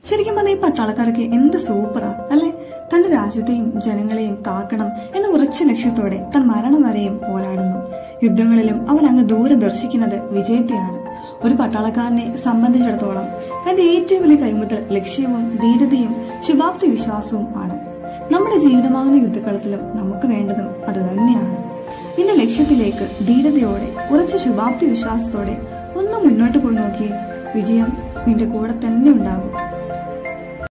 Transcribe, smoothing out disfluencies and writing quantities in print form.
ശരിക്കും പറഞ്ഞാൽ ഈ പട്ടാളക്കാരൊക്കെ എന്ത് സൂപ്പറാ അല്ലെ. തന്റെ രാജ്യത്തെയും ജനങ്ങളെയും കാക്കണം എന്ന ഉറച്ച ലക്ഷ്യത്തോടെ താൻ മരണം വരെയും പോരാടുന്നു. യുദ്ധങ്ങളിലും അവൾ അങ്ങ് ദൂരെ ദർശിക്കുന്നത് വിജയത്തെയാണ്. ഒരു പട്ടാളക്കാരനെ സംബന്ധിച്ചിടത്തോളം തന്റെ ഏറ്റവും വലിയ കൈമുതൽ ലക്ഷ്യവും ധീരതയും ശുഭാപ്തി വിശ്വാസവും ആണ്. നമ്മുടെ ജീവിതമാകുന്ന യുദ്ധകളത്തിലും നമുക്ക് വേണ്ടതും അത് തന്നെയാണ്. നിന്റെ ലക്ഷ്യത്തിലേക്ക് ധീരതയോടെ ഉറച്ച ശുഭാപ്തി വിശ്വാസത്തോടെ ഒന്ന് മുന്നോട്ട് പോയി നോക്കിയേ, വിജയം നിന്റെ കൂടെ തന്നെ ഉണ്ടാകും.